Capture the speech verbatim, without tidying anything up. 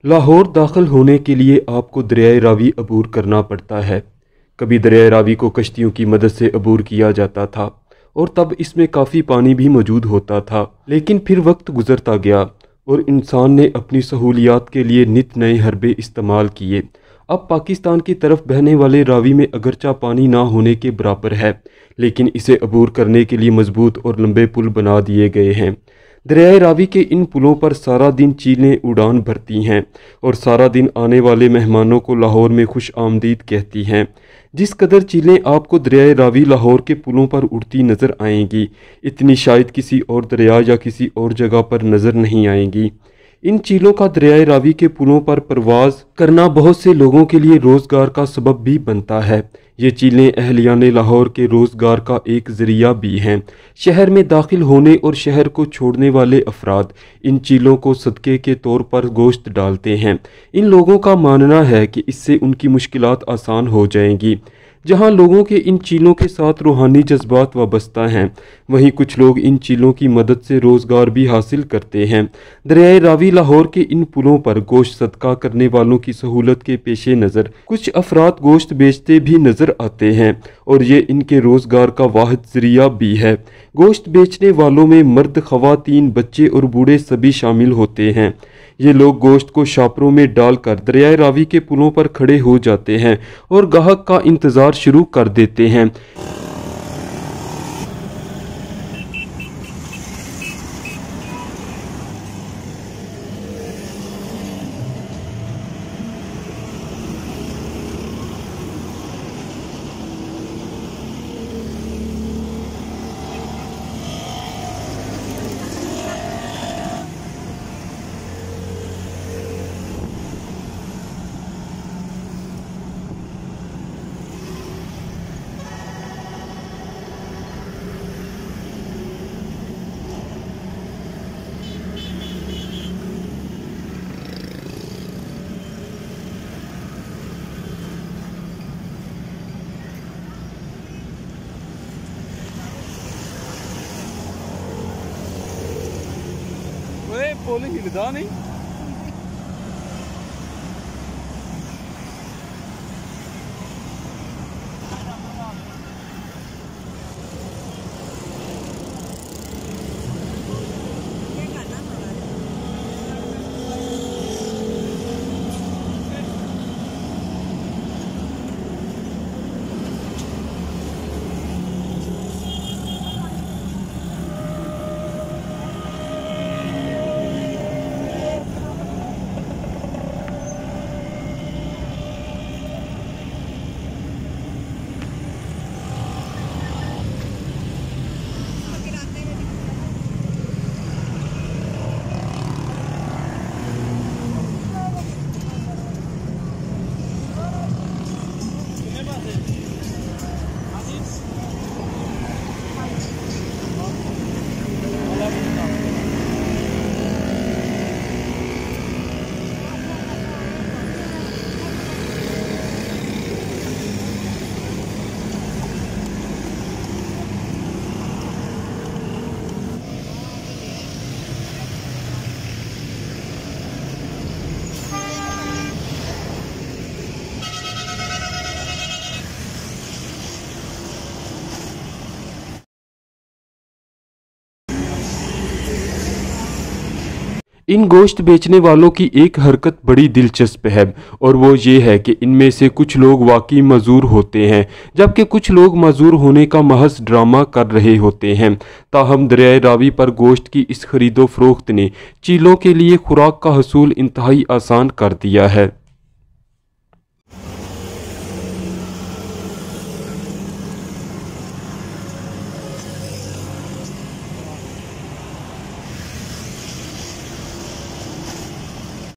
लाहौर दाखिल होने के लिए आपको दरियाए रावी अबूर करना पड़ता है। कभी दरियाए रावी को कश्तियों की मदद से अबूर किया जाता था और तब इसमें काफ़ी पानी भी मौजूद होता था, लेकिन फिर वक्त गुजरता गया और इंसान ने अपनी सहूलियात के लिए नित नए हरबे इस्तेमाल किए। अब पाकिस्तान की तरफ बहने वाले रावी में अगरचा पानी ना होने के बराबर है, लेकिन इसे अबूर करने के लिए मजबूत और लंबे पुल बना दिए गए हैं। दरियाए रावी के इन पुलों पर सारा दिन चीलें उड़ान भरती हैं और सारा दिन आने वाले मेहमानों को लाहौर में खुश आमदीद कहती हैं। जिस कदर चीलें आपको दरियाए रावी लाहौर के पुलों पर उड़ती नज़र आएंगी, इतनी शायद किसी और दरिया या किसी और जगह पर नज़र नहीं आएंगी। इन चीलों का दरियाए रावी के पुलों पर परवाज़ करना बहुत से लोगों के लिए रोज़गार का सबब भी बनता है। ये चीलें अहलियाने लाहौर के रोज़गार का एक ज़रिया भी हैं। शहर में दाखिल होने और शहर को छोड़ने वाले अफराद इन चीलों को सदक़े के तौर पर गोश्त डालते हैं। इन लोगों का मानना है कि इससे उनकी मुश्किलात आसान हो जाएंगी। जहाँ लोगों के इन चीलों के साथ रूहानी जज्बात वाबस्ता हैं, वहीं कुछ लोग इन चीलों की मदद से रोज़गार भी हासिल करते हैं। दरियाए रावी लाहौर के इन पुलों पर गोश्त सदका करने वालों की सहूलत के पेश नज़र कुछ अफराद गोश्त बेचते भी नज़र आते हैं और ये इनके रोज़गार का वाहिद ज़रिया भी है। गोश्त बेचने वालों में मर्द, ख़वातीन, बच्चे और बूढ़े सभी शामिल होते हैं। ये लोग गोश्त को शापरों में डालकर दरियाए रावी के पुलों पर खड़े हो जाते हैं और गाहक का इंतज़ार शुरू कर देते हैं। Poli hielda niet. इन गोश्त बेचने वालों की एक हरकत बड़ी दिलचस्प है और वो ये है कि इनमें से कुछ लोग वाकई मजूर होते हैं, जबकि कुछ लोग मजूर होने का महज ड्रामा कर रहे होते हैं। ताहम दरियाए रावी पर गोश्त की इस खरीदो फरोख्त ने चीलों के लिए खुराक का हसूल इंतहाई आसान कर दिया है।